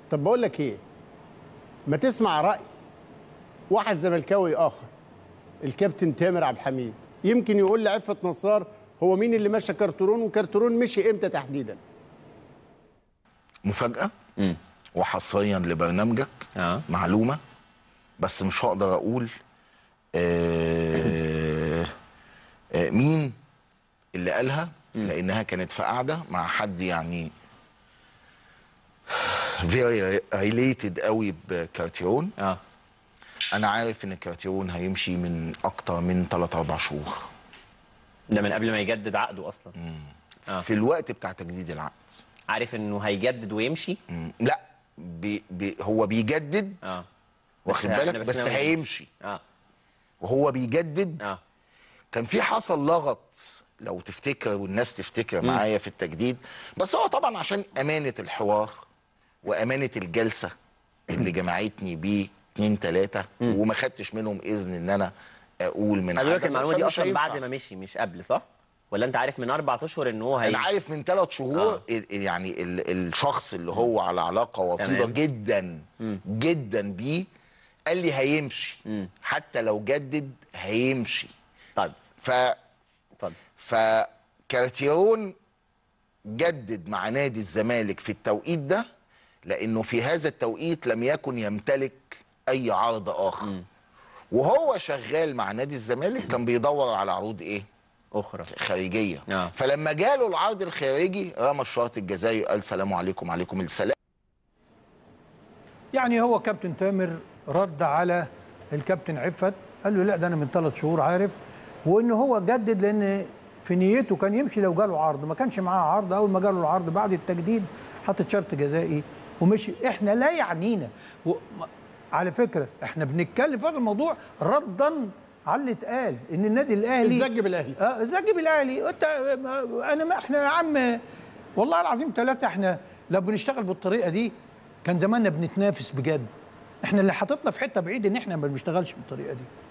طب بقول لك ايه، ما تسمع رأي واحد زملكاوي اخر، الكابتن تامر عبد الحميد، يمكن يقول لعفت نصار هو مين اللي مشى كارترون، وكارترون مشي امتى تحديدا؟ مفاجأة وحصريا لبرنامجك. معلومة بس مش هقدر اقول مين اللي قالها، لانها كانت في قعدة مع حد يعني very related قوي بكارتيرون. انا عارف ان كارتيرون هيمشي من اكتر من 3-4 شهور. ده من قبل ما يجدد عقده اصلا. في الوقت بتاع تجديد العقد عارف انه هيجدد ويمشي. لا هو بيجدد. واخد بالك، بس هيمشي. وهو بيجدد. كان في حصل لغط لو تفتكر والناس تفتكر معايا في التجديد، بس هو طبعا عشان امانه الحوار وامانه الجلسه اللي جمعتني بيه 2-3 وما خدتش منهم اذن ان انا اقول من حاجه. المعلومه دي اصلا بعد ما مشي مش قبل، صح؟ ولا انت عارف من 4 اشهر ان هو انا عارف من 3 شهور. يعني الشخص اللي هو على علاقه وطيده جدا جدا بيه قال لي هيمشي. حتى لو جدد هيمشي. طيب فكارتيرون جدد مع نادي الزمالك في التوقيت ده، لانه في هذا التوقيت لم يكن يمتلك اي عرض اخر. وهو شغال مع نادي الزمالك كان بيدور على عروض ايه اخرى خارجيه. فلما جاله العرض الخارجي رمى الشرط الجزائي وقال سلام عليكم وعليكم السلام. يعني هو كابتن تامر رد على الكابتن عفت، قال له لا ده انا من 3 شهور عارف، وان هو جدد لان في نيته كان يمشي لو جاله عرض، ما كانش معاه عرض. اول ما جاله العرض بعد التجديد حط شرط جزائي ومشي. احنا لا يعنينا. على فكره احنا بنتكلم في هذا الموضوع ردا على اللي اتقال ان النادي الاهلي الزج بالاهلي. الزج بالاهلي. انا ما احنا يا عم والله العظيم 3 احنا لو بنشتغل بالطريقه دي كان زماننا بنتنافس بجد. احنا اللي حاططنا في حته بعيد ان احنا ما بنشتغلش بالطريقه دي.